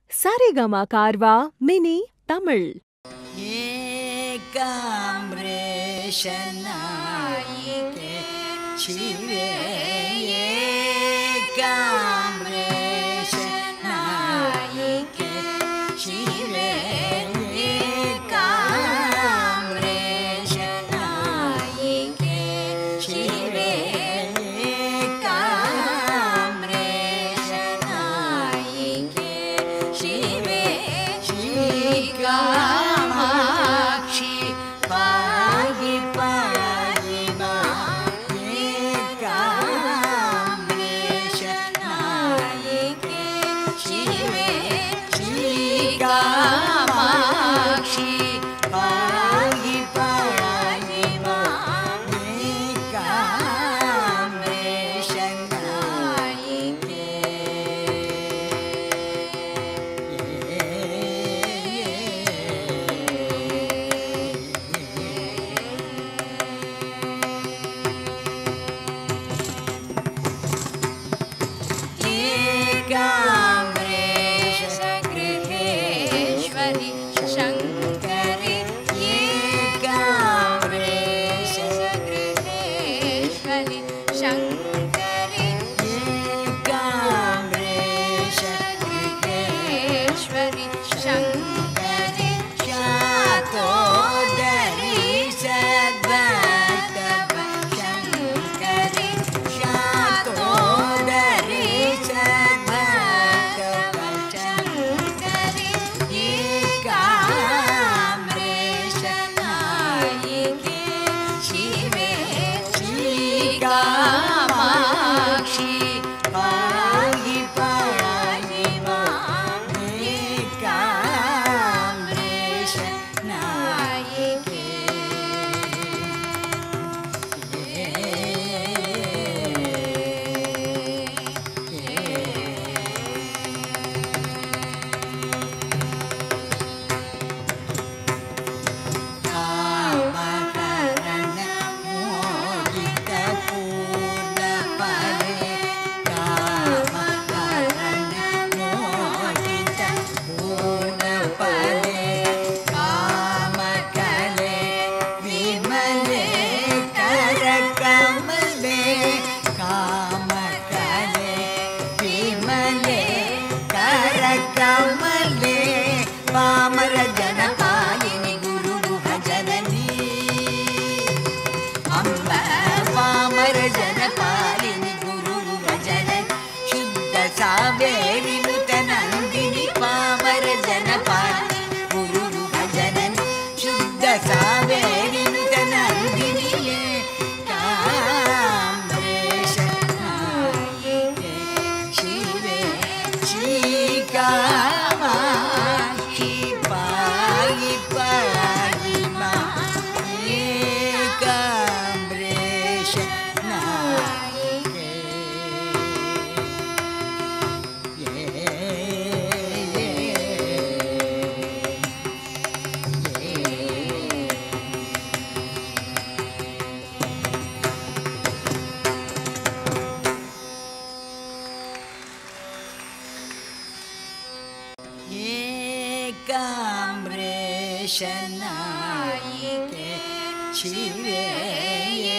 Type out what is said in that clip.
Saregama Carvaan mini Tamil. ஏகாம்ரேஷநாயிகே சிவே ஏகாம்ரேஷநாயிகே சிவே ஏகாம்ரேஷநாயிகே சிவே ஏகாம்ரேஷநாயிகே சிவே காமாட்சி பாகி பாகி மா ஏகாம்ரேஷநாயிகே சிவே காமாட்சி பாகி பாகி மா ஏகாம்ரேஷநாயிகே ஏகாம்ரேஷகிருஹேஸ்வரி சங்கரி ஏகாம்ரேஷகிருஹேஸ்வரி சங்கரி ஏகாம்ரேஷகிருஹேஸ்வரி சங்கரி சாதோதரி சத்வதவ சங்கரி சாதோதரி சத்வதவ சங்கரி ஏகாம்ரேஷநாயிகே சிவே காமாட்சி பாகி பாகி மா ஏகாம்ரேஷநாயிகே காமகரண மோகித பூர்ணபலே காமகரண மோகித பூர்ணபலே காமகலே விமலே கரகமலே காமகலே விமலே கரகமலே பாமர ஜனபாலினி குரு ஜனனி அம்ப பாமர ஜனபாலினி குரு ஜனனி சுத்த சாவேரி நுதநந்தினி பாமர ஜனபாலினி குரு ஜனனி சுத்த சாவேரி நுதநந்தினியே காம்ரேஷநாயிகே சிவே காமாட்சி பாகி பாகி மா ஏகாம்ரேஷநாயிகே ஏகாம்ரேஷநாயிகே சிவே